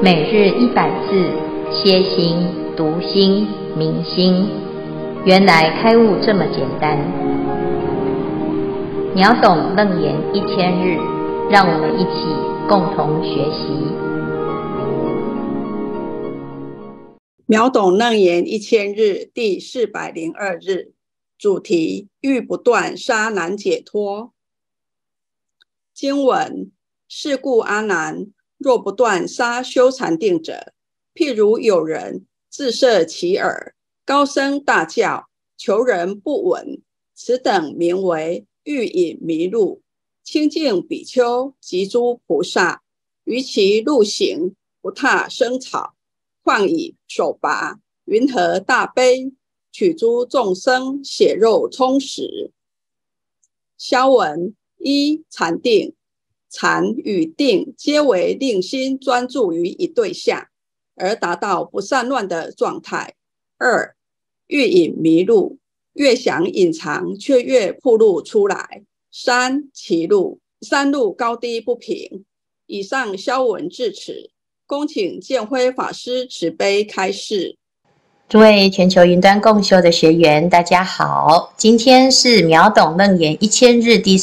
每日100字，歇心、读心、明心，原来开悟这么简单。秒懂楞严1000日，让我们一起共同学习。 秒懂楞严1000日第402日，主题：欲不断，杀难解脱。经文：是故阿难，若不断杀修禅定者，譬如有人自摄其耳，高声大叫，求人不闻，此等名为欲引迷路。清净比丘及诸菩萨，于其路行，不踏生草，况以手拔，云何大悲，取诸众生血肉充实。消文：一、禅定。禅与定皆为令心专注于一对象，而达到不散乱的状态。二、欲隐迷路，越想隐藏，却越暴露出来。三、歧路，山路高低不平。以上消文至此，恭请建辉法师慈悲开示。 诸位全球云端共修的学员，大家好，今天是秒懂楞严1000日第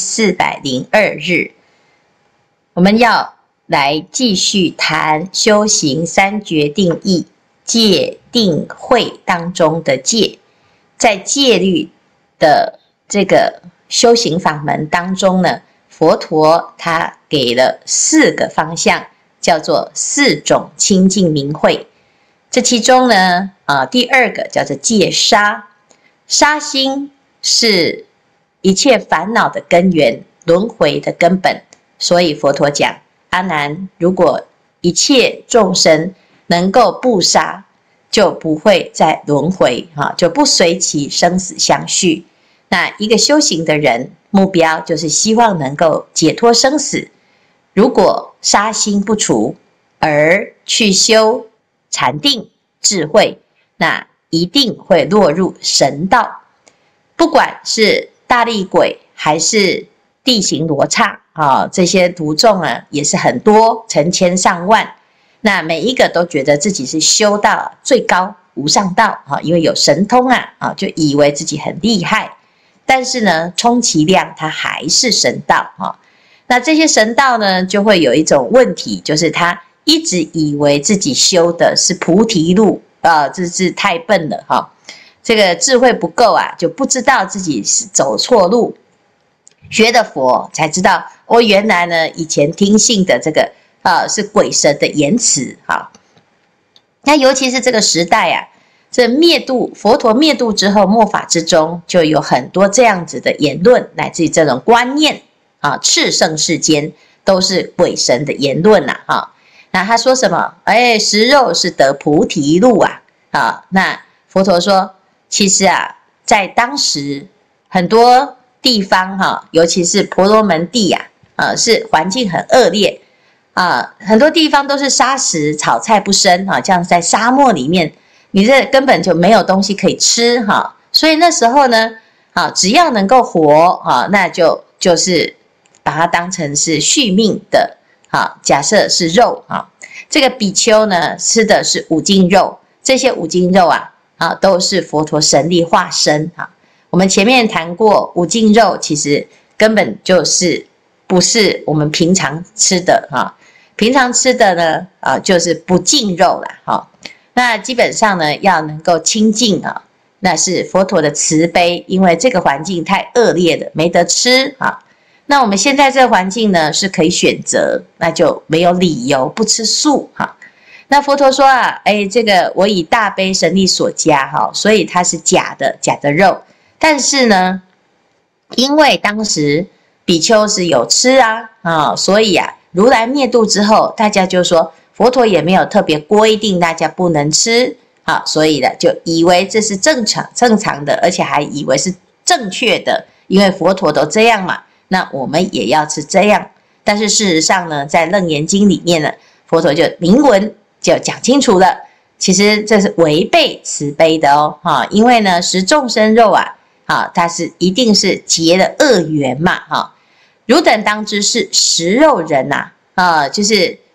402日。我们要来继续谈修行三决定义，戒定慧当中的戒。在戒律的这个修行法门当中呢，佛陀他给了4个方向，叫做4种清净明慧。这其中呢，第2个叫做戒杀。杀心是一切烦恼的根源，轮回的根本。所以佛陀讲，阿难，如果一切众生能够不杀，就不会再轮回，就不随其生死相续。那一个修行的人，目标就是希望能够解脱生死。如果杀心不除，而去修禅定智慧，那一定会落入神道。不管是大厉鬼还是地行罗刹，这些徒众啊也是很多，成千上万。那每一个都觉得自己是修到最高无上道，因为有神通啊，就以为自己很厉害。但是呢，充其量他还是神道。那这些神道呢，就会有一种问题，就是他一直以为自己修的是菩提路，这是太笨了。这个智慧不够啊，就不知道自己是走错路。学的佛才知道，原来呢，以前听信的这个是鬼神的言辞。那尤其是这个时代啊，这佛陀灭度之后，末法之中就有很多这样子的言论，乃至于这种观念炽盛世间都是鬼神的言论那他说什么？食肉是得菩提路那佛陀说，其实在当时很多地方尤其是婆罗门地是环境很恶劣很多地方都是沙石，草菜不生这样在沙漠里面，你这根本就没有东西可以吃所以那时候呢只要能够活那就是把它当成是续命的假设是肉这个比丘呢吃的是五净肉，这些五净肉都是佛陀神力化身我们前面谈过，五净肉其实根本就是不是我们平常吃的平常吃的呢就是不净肉啦那基本上呢要能够清净那是佛陀的慈悲，因为这个环境太恶劣了，没得吃那我们现在这个环境呢是可以选择，那就没有理由不吃素那佛陀说这个我以大悲神力所加所以它是假的肉。但是呢，因为当时比丘是有吃所以如来灭度之后，大家就说佛陀也没有特别规定大家不能吃所以呢就以为这是正常的，而且还以为是正确的，因为佛陀都这样嘛，那我们也要吃这样。但是事实上呢，在楞严经里面呢，佛陀就明文就讲清楚了，其实这是违背慈悲的因为呢食众生肉它是一定是结了恶缘嘛如等当知是食肉人就是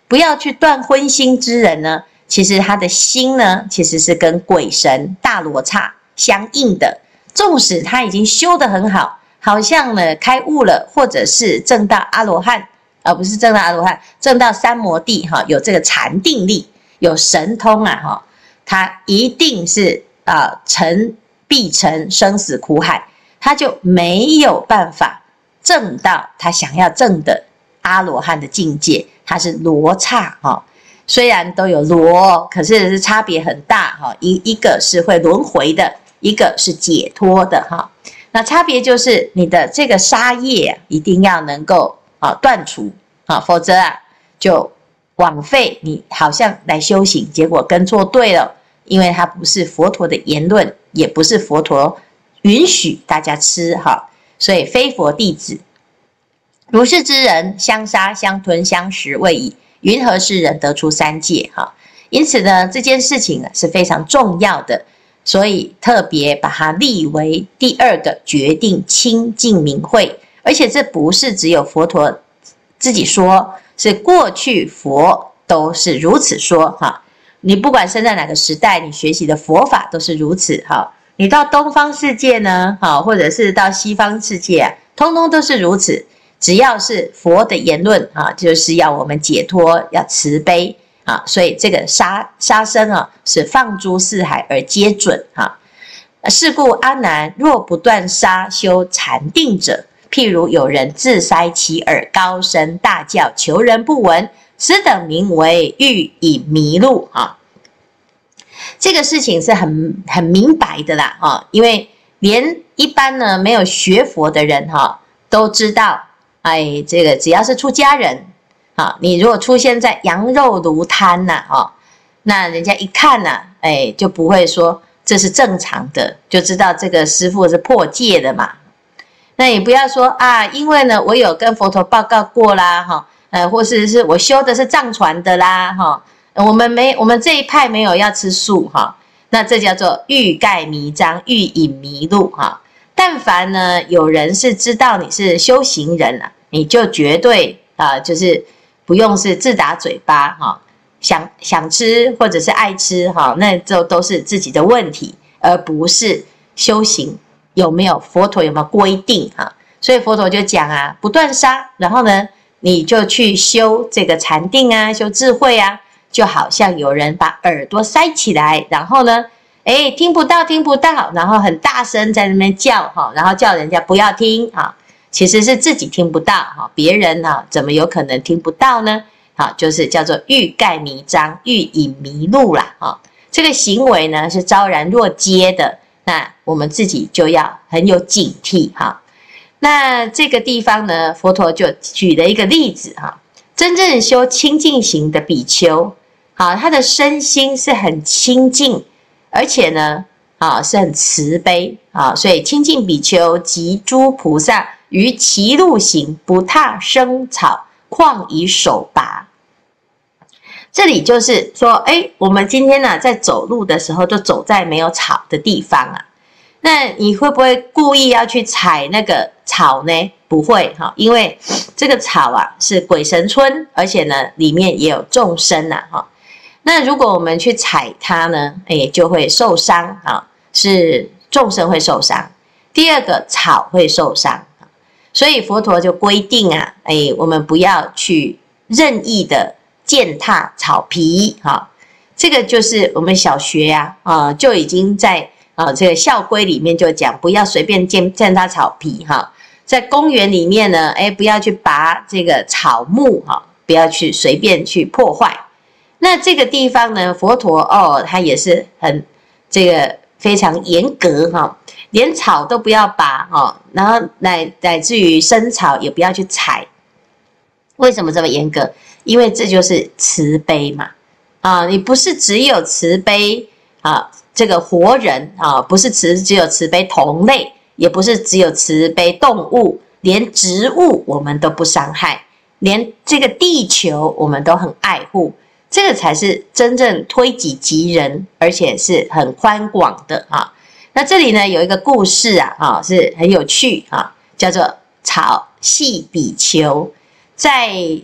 不要去断荤腥之人呢，其实他的心呢，其实是跟鬼神大罗刹相应的。纵使他已经修得很好，好像呢开悟了，或者是证到阿罗汉，不是证到阿罗汉，证到三摩地哈，有这个禅定力，有神通啊哈，他一定是必成生死苦海，他就没有办法证到他想要证的阿罗汉的境界，他是罗刹哈。虽然都有罗，可是差别很大哈，一个是会轮回的，一个是解脱的哈。那差别就是你的这个杀业一定要能够断除啊，否则就枉费你好像来修行，结果跟错对了，因为它不是佛陀的言论，也不是佛陀允许大家吃哈，所以非佛弟子。如是之人，相杀相吞相食未已，云何世人得出三界哈？因此呢，这件事情是非常重要的，所以特别把它立为第二个决定清净明慧。而且这不是只有佛陀自己说，是过去佛都是如此说哈。你不管生在哪个时代，你学习的佛法都是如此哈。你到东方世界呢，或者是到西方世界通通都是如此。只要是佛的言论就是要我们解脱，要慈悲所以这个杀生是放诸四海而皆准是故阿难，若不断杀修禅定者，譬如有人自塞其耳，高声大叫，求人不闻，此等名为欲以迷路这个事情是很明白的啦因为连一般呢没有学佛的人都知道。这个只要是出家人你如果出现在羊肉炉摊那人家一看就不会说这是正常的，就知道这个师父是破戒的嘛。那你不要说因为呢我有跟佛陀报告过啦或是我修的是藏传的啦我们这一派没有要吃素那这叫做欲盖弥彰，欲引迷路但凡呢有人是知道你是修行人你就绝对就是不用是自打嘴巴想吃或者是爱吃那就都是自己的问题，而不是修行佛陀有没有规定所以佛陀就讲不断杀，然后呢你就去修这个禅定修智慧就好像有人把耳朵塞起来，然后呢听不到，然后很大声在那边叫然后叫人家不要听其实是自己听不到别人怎么有可能听不到呢就是叫做欲盖弥彰，欲引迷路啦这个行为呢是昭然若揭的，那我们自己就要很有警惕那这个地方呢佛陀就举了一个例子真正修清净行的比丘他的身心是很清净，而且呢是很慈悲所以清净比丘及诸菩萨于其路行，不踏生草，况以手拔。这里就是说我们今天在走路的时候就走在没有草的地方那你会不会故意要去踩那个草呢？不会因为这个草是鬼神村，而且呢里面也有众生那如果我们去踩它呢就会受伤是众生会受伤，第二个草会受伤所以佛陀就规定我们不要去任意的践踏草皮这个就是我们小学就已经在这个校规里面就讲不要随便践踏草皮在公园里面呢不要去拔这个草木不要去随便去破坏。那这个地方呢佛陀他也是很这个非常严格连草都不要拔然后乃至于生草也不要去采。为什么这么严格？因为这就是慈悲嘛你不是只有慈悲这个活人不是只有慈悲同类，也不是只有慈悲动物，连植物我们都不伤害，连这个地球我们都很爱护，这个才是真正推己及人，而且是很宽广的那这里呢有一个故事是很有趣叫做草系比丘。在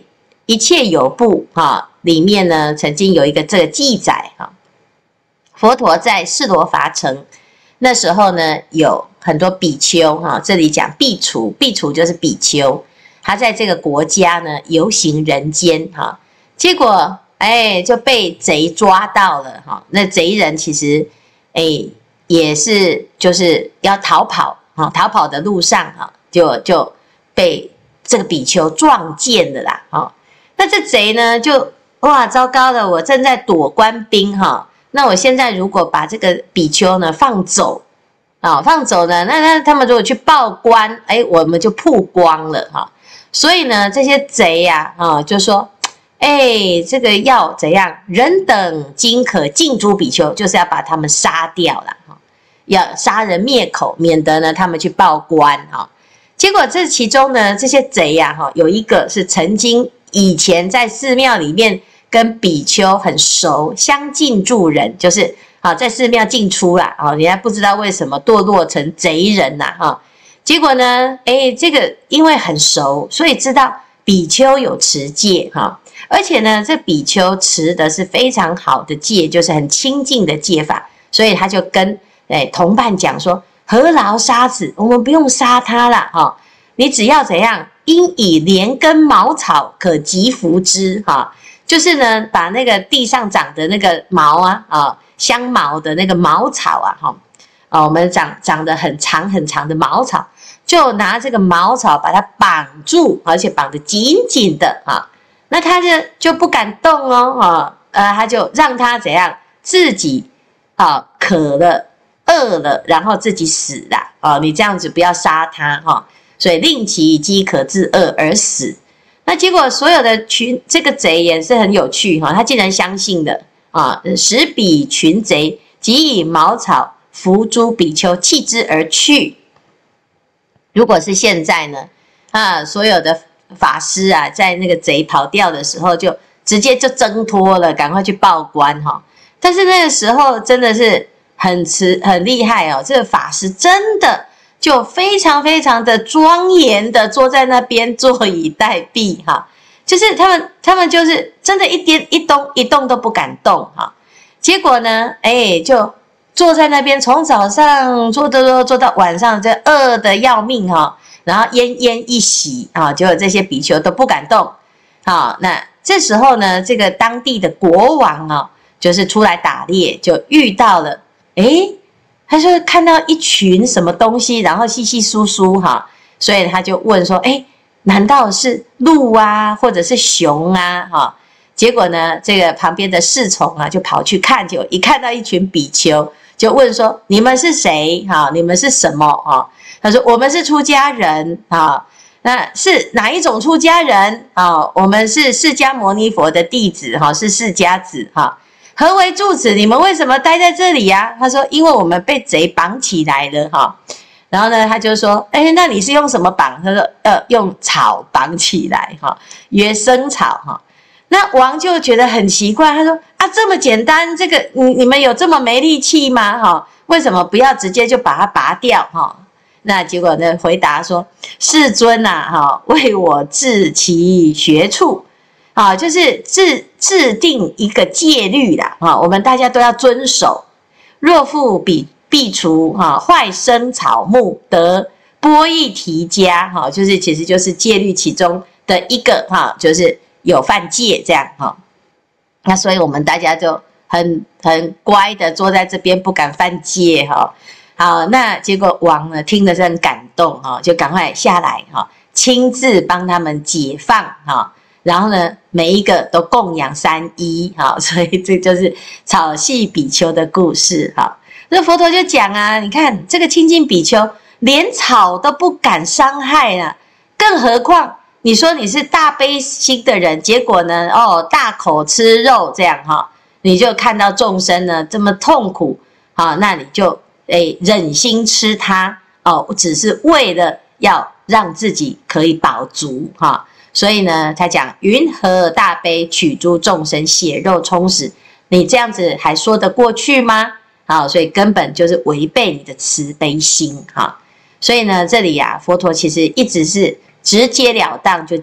一切有部里面呢，曾经有一个这个记载佛陀在释罗伐城那时候呢，有很多比丘这里讲苾芻，苾芻就是比丘，他在这个国家呢游行人间结果就被贼抓到了那贼人其实也是就是要逃跑逃跑的路上就被这个比丘撞见了啦那这贼呢就哇糟糕了，我正在躲官兵那我现在如果把这个比丘呢放走放走呢，那他们如果去报官我们就曝光了所以呢这些贼就说这个要怎样？人等今可尽诛比丘，就是要把他们杀掉了要杀人灭口，免得呢他们去报官结果这其中呢，这些贼有一个是曾经以前在寺庙里面跟比丘很熟，相敬助人，就是在寺庙进出啦人家不知道为什么堕落成贼人结果呢这个因为很熟，所以知道比丘有持戒而且呢这比丘持的是非常好的戒，就是很清净的戒法，所以他就跟同伴讲说，何劳杀此，我们不用杀他啦你只要怎样，应以连根茅草可及服之就是呢把那个地上长的那个毛香茅的那个茅草我们长得很长很长的茅草，就拿这个茅草把它绑住，而且绑得紧紧的那他就不敢动他就让他怎样，自己渴了饿了，然后自己死啦你这样子不要杀他所以令其饥渴自饿而死。那结果所有的这个贼也是很有趣他竟然相信了使彼群贼即以茅草伏诸比丘，弃之而去。如果是现在呢所有的法师在那个贼跑掉的时候，就直接就挣脱了，赶快去报官但是那个时候真的是很厉害这个法师真的就非常非常的庄严的坐在那边坐以待毙就是他们就是真的一动都不敢动结果呢就坐在那边，从早上坐到晚上，这饿得要命然后奄奄一息结果这些比丘都不敢动那这时候呢，这个当地的国王就是出来打猎，就遇到了他说看到一群什么东西，然后稀稀疏疏所以他就问说难道是鹿或者是熊结果呢这个旁边的侍从就跑去看，就一看到一群比丘，就问说你们是谁你们是什么他说我们是出家人那是哪一种出家人我们是释迦牟尼佛的弟子是释迦子何为住此？你们为什么待在这里他说因为我们被贼绑起来了然后呢他就说那你是用什么绑？他说用草绑起来约生草那王就觉得很奇怪，他说这么简单，这个你们有这么没力气吗为什么不要直接就把它拔掉那结果呢回答说，世尊为我治其学处就是制定一个戒律啦我们大家都要遵守。若复必除坏生草木，得波逸提家就是其实就是戒律其中的一个就是有犯戒这样那所以我们大家就很乖的坐在这边不敢犯戒好，那结果王呢听的是很感动就赶快下来亲自帮他们解放然后呢每一个都供养3衣所以这就是草系比丘的故事那佛陀就讲你看这个清净比丘连草都不敢伤害了，更何况你说你是大悲心的人，结果呢大口吃肉这样你就看到众生呢这么痛苦那你就忍心吃它只是为了要让自己可以饱足所以呢他讲云何大悲取诸众生血肉充实，你这样子还说得过去吗所以根本就是违背你的慈悲心所以呢这里佛陀其实一直是直截了当就讲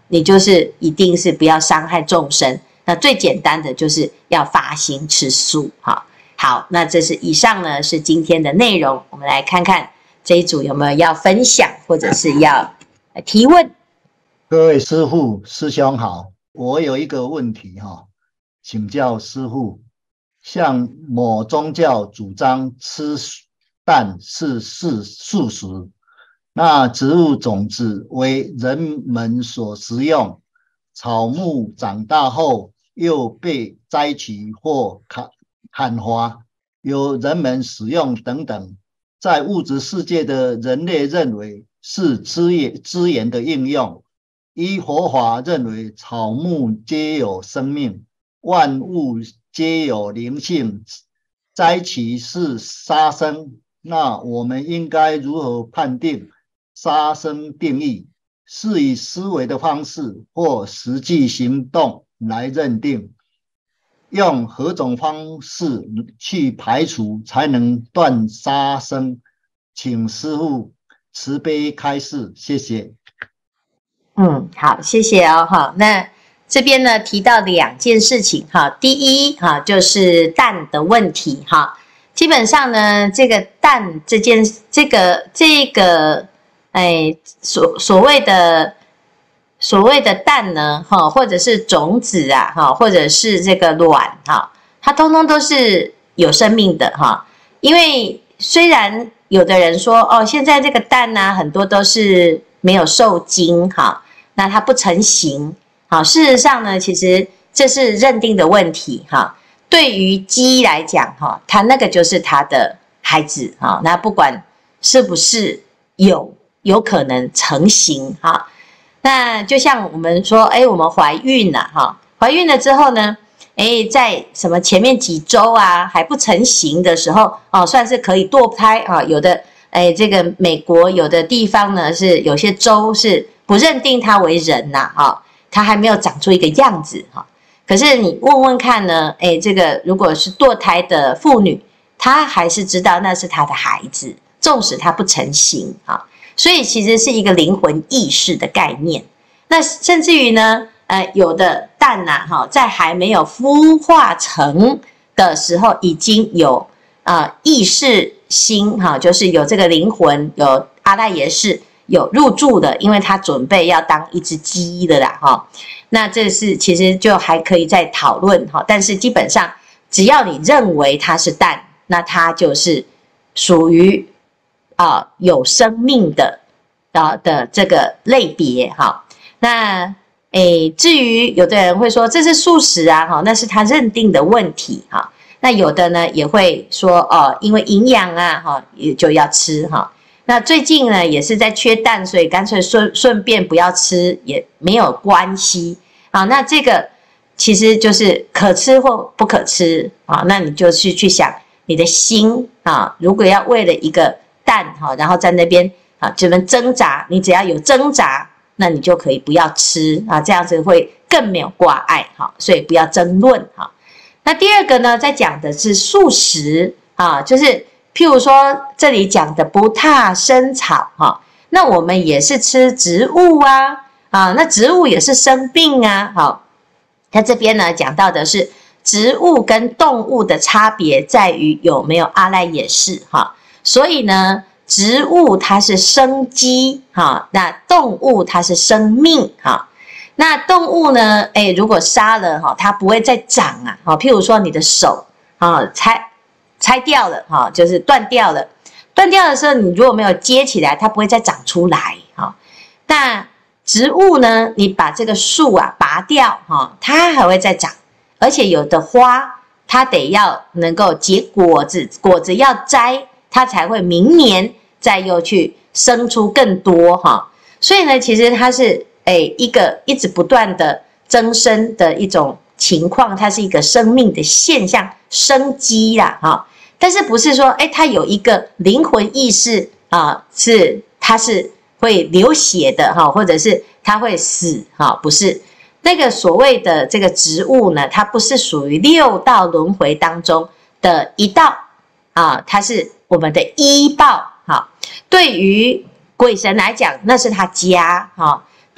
你就是一定是不要伤害众生。那最简单的就是要发心吃素。好，那这是以上呢是今天的内容，我们来看看这一组有没有要分享或者是要提问。 各位师父师兄好，我有一个问题请教师父。像某宗教主张吃蛋是素食，那植物种子为人们所食用，草木长大后又被摘取或砍伐，由人们使用等等，在物质世界的人类认为是资源的应用。依佛法认为草木皆有生命，万物皆有灵性，摘取是杀生，那我们应该如何判定杀生定义？是以思维的方式或实际行动来认定？用何种方式去排除才能断杀生？请师父慈悲开示，谢谢。 好，谢谢哦。那这边呢提到2件事情第一就是蛋的问题基本上呢，这个蛋这个所谓的蛋呢或者是种子或者是这个卵它通通都是有生命的因为虽然有的人说现在这个蛋很多都是没有受精那它不成形事实上呢，其实这是认定的问题对于鸡来讲它那个就是它的孩子那不管是不是有可能成型那就像我们说我们怀孕了怀孕了之后呢在什么前面几周还不成型的时候算是可以堕胎有的这个美国有的地方呢是有些州是不认定它为人它还没有长出一个样子可是你问问看呢这个如果是堕胎的妇女，她还是知道那是她的孩子，纵使她不成形所以其实是一个灵魂意识的概念。那甚至于呢有的蛋在还没有孵化成的时候已经有意识心就是有这个灵魂，有阿赖耶识有入住的，因为他准备要当一只鸡的啦那这是其实就还可以再讨论但是基本上只要你认为它是蛋，那它就是属于有生命的这个类别那至于有的人会说这是素食那是他认定的问题那有的呢也会说因为营养也就要吃那最近呢也是在缺蛋，所以干脆顺便不要吃也没有关系那这个其实就是可吃或不可吃那你就去想你的心如果要为了一个蛋然后在那边这边挣扎，你只要有挣扎，那你就可以不要吃这样子会更没有挂碍所以不要争论那第二个呢，在讲的是素食就是譬如说这里讲的不踏生草那我们也是吃植物那植物也是生病它这边呢讲到的是植物跟动物的差别在于有没有阿赖耶识所以呢植物它是生机那动物它是生命那动物呢如果杀了它不会再长譬如说你的手拆掉了就是断掉了，断掉的时候你如果没有接起来，它不会再长出来那植物呢，你把这个树拔掉它还会再长，而且有的花它得要能够结果子，果子要摘它才会明年再又去生出更多所以呢其实它是一个一直不断的增生的一种情况，它是一个生命的现象，生机啦但是不是说它有一个灵魂意识它是会流血的或者是它会死不是那个所谓的这个植物呢，它不是属于6道轮回当中的一道它是我们的依报对于鬼神来讲那是他家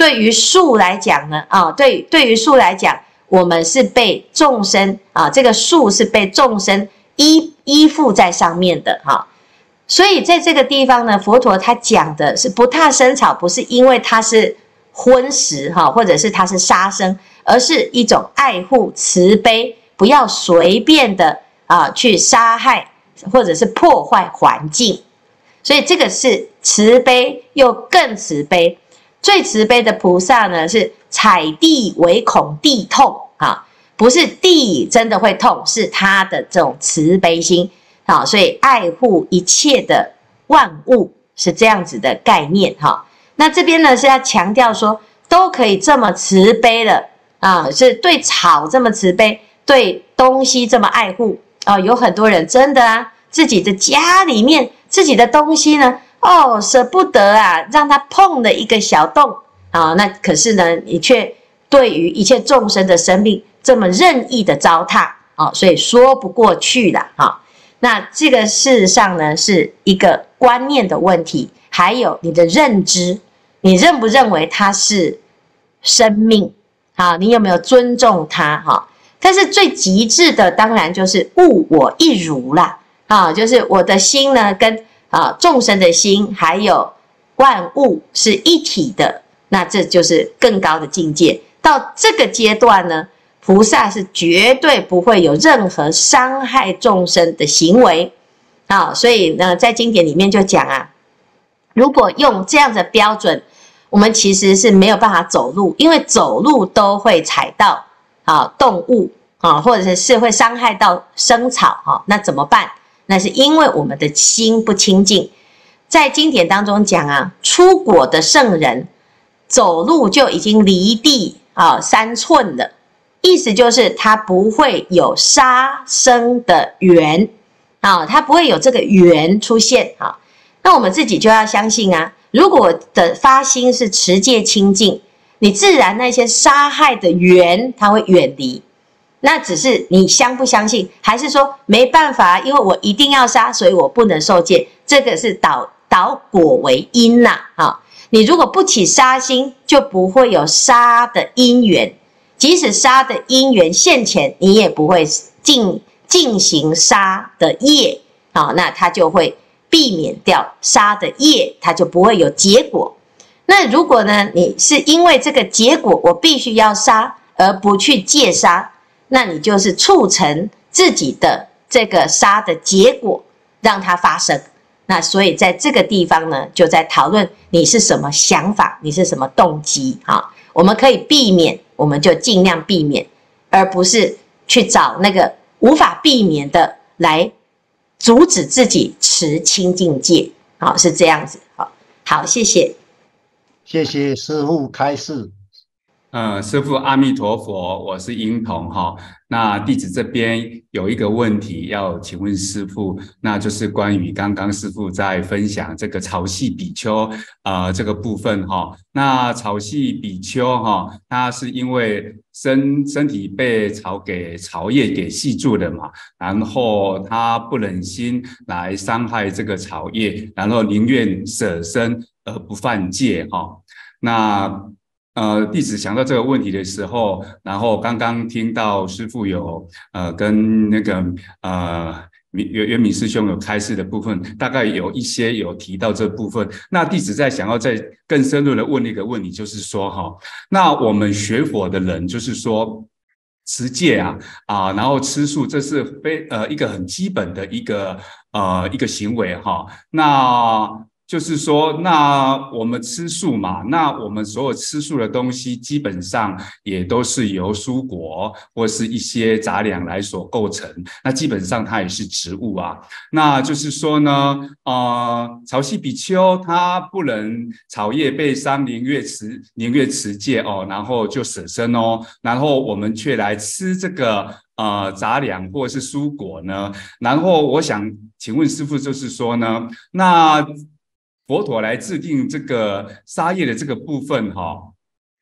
对于树来讲呢，对于树来讲，我们是被众生这个树是被众生依附在上面的所以在这个地方呢，佛陀他讲的是不踏生草，不是因为它是荤食或者是它是杀生，而是一种爱护慈悲，不要随便的去杀害或者是破坏环境。所以这个是慈悲又更慈悲。最慈悲的菩萨呢，是踩地唯恐地痛不是地真的会痛，是他的这种慈悲心所以爱护一切的万物是这样子的概念那这边呢是要强调说，都可以这么慈悲了是对草这么慈悲，对东西这么爱护有很多人真的自己的家里面自己的东西呢舍不得让他碰了一个小洞那可是呢，你却对于一切众生的生命这么任意的糟蹋所以说不过去了那这个事实上呢，是一个观念的问题，还有你的认知，你认不认为它是生命你有没有尊重它但是最极致的当然就是物我一如啦就是我的心呢跟众生的心还有万物是一体的，那这就是更高的境界。到这个阶段呢，菩萨是绝对不会有任何伤害众生的行为所以呢，在经典里面就讲如果用这样的标准，我们其实是没有办法走路，因为走路都会踩到动物或者是会伤害到生草那怎么办？那是因为我们的心不清净。在经典当中讲出果的圣人走路就已经离地3寸了，意思就是他不会有杀生的缘他不会有这个缘出现那我们自己就要相信如果我的发心是持戒清净，你自然那些杀害的缘它会远离。那只是你相不相信，还是说没办法因为我一定要杀，所以我不能受戒，这个是导果为因你如果不起杀心，就不会有杀的因缘，即使杀的因缘现前，你也不会进行杀的业那它就会避免掉杀的业，它就不会有结果。那如果呢，你是因为这个结果我必须要杀而不去戒杀，那你就是促成自己的这个杀的结果，让它发生。那所以在这个地方呢，就在讨论你是什么想法，你是什么动机我们可以避免，我们就尽量避免，而不是去找那个无法避免的来阻止自己持清净戒是这样子好，谢谢。 谢谢师父开示。 师父阿弥陀佛，我是英童那弟子这边有一个问题要请问师父，那就是关于刚刚师父在分享这个草系比丘这个部分那草系比丘他是因为身体被草叶给系住了嘛，然后他不忍心来伤害这个草叶，然后宁愿舍身而不犯戒那弟子想到这个问题的时候，然后刚刚听到师父有跟那个圆明师兄有开示的部分，大概有一些有提到这部分。那弟子想要再更深入的问一个问题，就是说那我们学佛的人，就是说持戒然后吃素，这是一个很基本的一个行为那就是说，那我们吃素嘛，那我们所有吃素的东西基本上也都是由蔬果或是一些杂粮来所构成，那基本上它也是植物那就是说呢，草系比丘他不能草叶被伤，宁愿持戒然后就舍身然后我们却来吃这个杂粮或是蔬果呢？然后我想请问师父，就是说呢，那佛陀来制定这个杀业的这个部分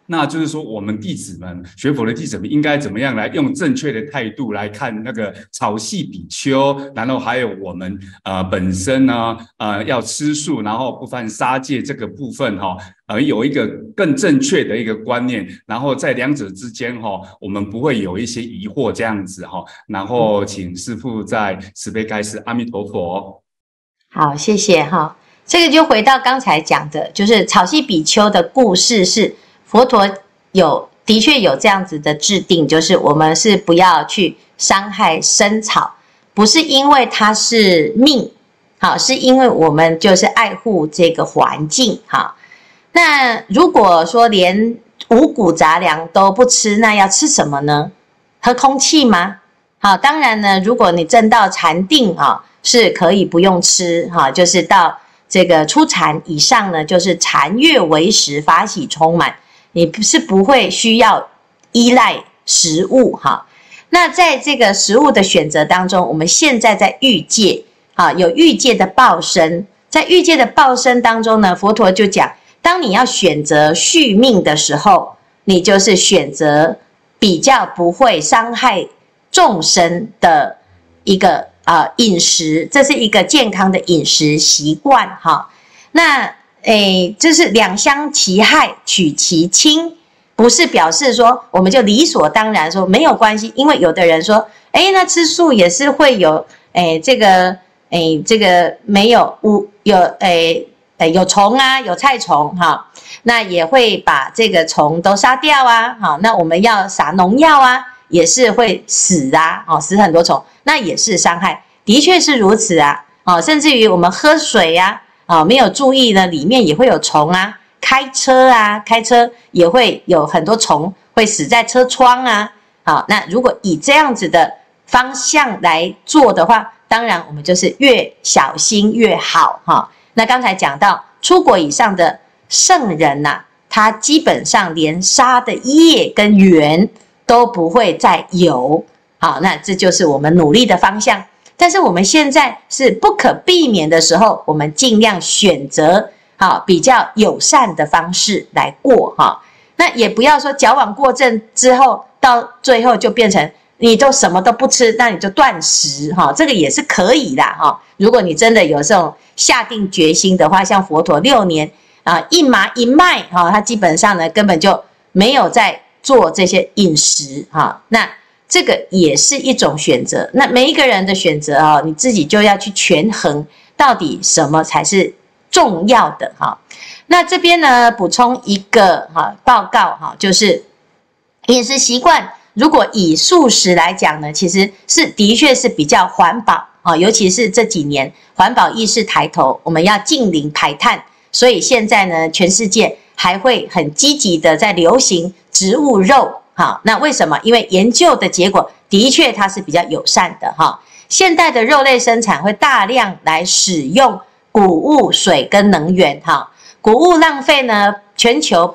那就是说，我们弟子们学佛的弟子们应该怎么样来用正确的态度来看那个草系比丘，然后还有我们本身呢要吃素，然后不犯杀戒这个部分有一个更正确的一个观念，然后在两者之间我们不会有一些疑惑这样子然后请师父在慈悲开示，阿弥陀佛。 好，谢谢这个就回到刚才讲的，就是草系比丘的故事是。佛陀的确有这样子的制定，就是我们是不要去伤害生草，不是因为它是命，是因为我们就是爱护这个环境。那如果说连五谷杂粮都不吃，那要吃什么呢？喝空气吗？当然呢，如果你证到禅定是可以不用吃就是到这个初禅以上呢，就是禅悦为食，法喜充满。你是不会需要依赖食物那在这个食物的选择当中，我们现在在欲界有欲界的报身，在欲界的报身当中呢，佛陀就讲，当你要选择续命的时候，你就是选择比较不会伤害众生的一个饮食，这是一个健康的饮食习惯那这是两相其害，取其轻，不是表示说我们就理所当然说没有关系，因为有的人说，那吃素也是会有，这个没有有虫啊，有菜虫那也会把这个虫都杀掉那我们要撒农药也是会死死很多虫，那也是伤害，的确是如此甚至于我们喝水没有注意呢，里面也会有虫开车也会有很多虫会死在车窗那如果以这样子的方向来做的话，当然我们就是越小心越好那刚才讲到出国以上的圣人他基本上连杀的业跟缘都不会再有那这就是我们努力的方向。但是我们现在是不可避免的时候，我们尽量选择比较友善的方式来过那也不要说矫枉过正之后，到最后就变成你都什么都不吃，那你就断食这个也是可以的如果你真的有这种下定决心的话，像佛陀6年一麻一麦他基本上呢根本就没有在做这些饮食那这个也是一种选择，那每一个人的选择你自己就要去权衡，到底什么才是重要的那这边呢补充一个报告就是饮食习惯，如果以素食来讲呢，其实是的确是比较环保尤其是这几年环保意识抬头，我们要净零排碳，所以现在呢全世界还会很积极的在流行植物肉那为什么？因为研究的结果的确它是比较友善的现代的肉类生产会大量来使用谷物、水跟能源谷物浪费呢，全球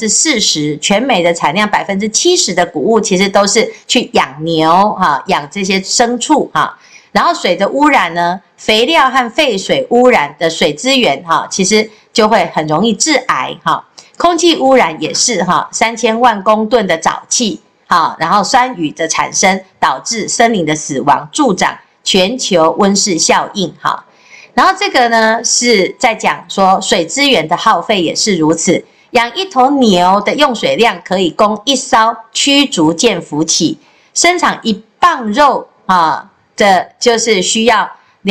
40%，全美的产量70%的谷物其实都是去养牛养这些牲畜然后水的污染呢，肥料和废水污染的水资源其实就会很容易致癌空气污染也是3000万公吨的沼气然后酸雨的产生导致森林的死亡，助长全球温室效应然后这个呢是在讲说水资源的耗费也是如此，养一头牛的用水量可以供一艘驱逐舰浮起，生产1磅肉这就是需要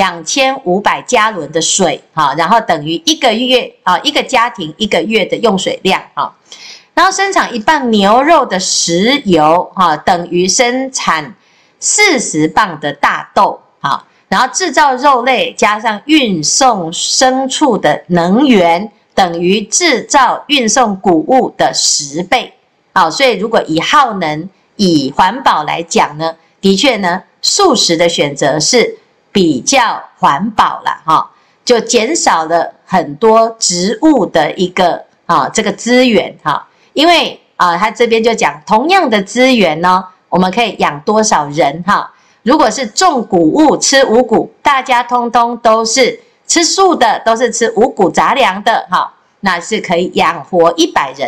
2500加仑的水然后等于1个月一个家庭1个月的用水量然后生产1磅牛肉的食油等于生产40磅的大豆然后制造肉类加上运送牲畜的能源等于制造运送谷物的10倍所以如果以耗能以环保来讲呢，的确呢素食的选择是比较环保啦就减少了很多植物的一个这个资源因为他这边就讲同样的资源呢，我们可以养多少人如果是种谷物吃五谷，大家通通都是吃素的，都是吃五谷杂粮的那是可以养活100人。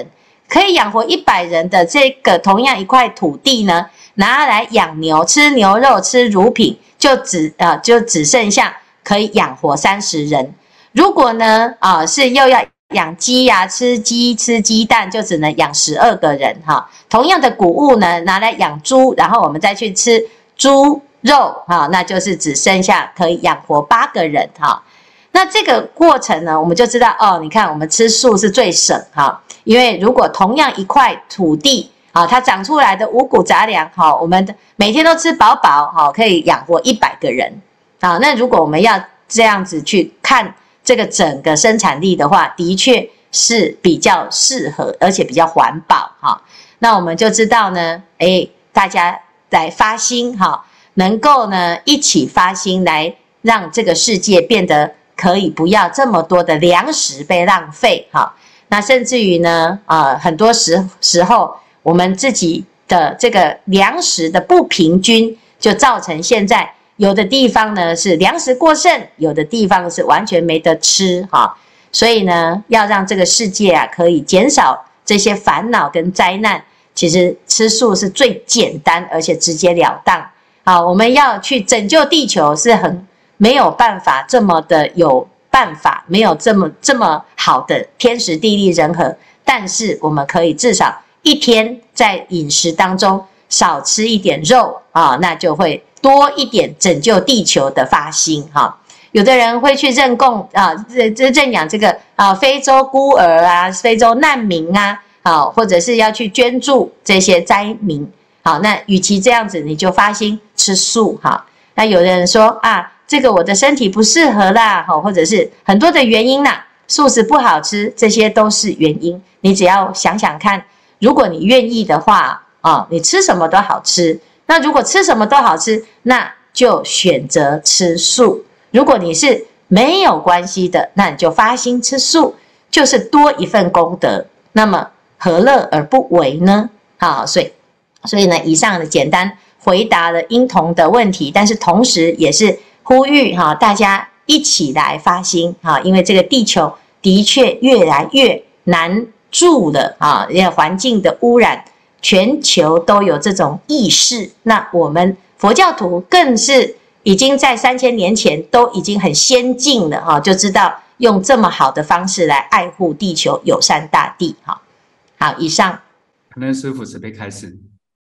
可以养活100人的这个同样一块土地呢，拿来养牛，吃牛肉，吃乳品，就只剩下可以养活30人。如果呢是又要养鸡呀，吃鸡吃鸡蛋，就只能养12个人哈。同样的谷物呢，拿来养猪，然后我们再去吃猪肉哈，那就是只剩下可以养活8个人哈。那这个过程呢，我们就知道哦，你看我们吃素是最省哈，因为如果同样一块土地啊，它长出来的五谷杂粮哈，我们每天都吃饱饱哈，可以养活100个人啊。那如果我们要这样子去看这个整个生产力的话，的确是比较适合，而且比较环保哈。那我们就知道呢，大家来发心哈，能够呢一起发心来让这个世界变得可以不要这么多的粮食被浪费哈。那甚至于呢，很多时候我们自己的这个粮食的不平均，就造成现在有的地方呢是粮食过剩，有的地方是完全没得吃哈。所以呢，要让这个世界可以减少这些烦恼跟灾难，其实吃素是最简单而且直截了当。好，我们要去拯救地球是很没有办法这么的有办法，没有这么好的天时地利人和，但是我们可以至少一天在饮食当中少吃一点肉那就会多一点拯救地球的发心哈。有的人会去认供认养这个非洲孤儿非洲难民或者是要去捐助这些灾民。好，那与其这样子，你就发心吃素哈。那有的人说这个我的身体不适合啦，或者是很多的原因啦，素食不好吃，这些都是原因。你只要想想看，如果你愿意的话你吃什么都好吃。那如果吃什么都好吃，那就选择吃素。如果你是没有关系的，那你就发心吃素，就是多一份功德。那么何乐而不为呢？所以呢，以上的简单回答了婴童的问题，但是同时也是呼吁大家一起来发心因为这个地球的确越来越难住了因为环境的污染，全球都有这种意识。那我们佛教徒更是已经在3000年前都已经很先进了就知道用这么好的方式来爱护地球，友善大地好，以上。 可能师父慈悲开示。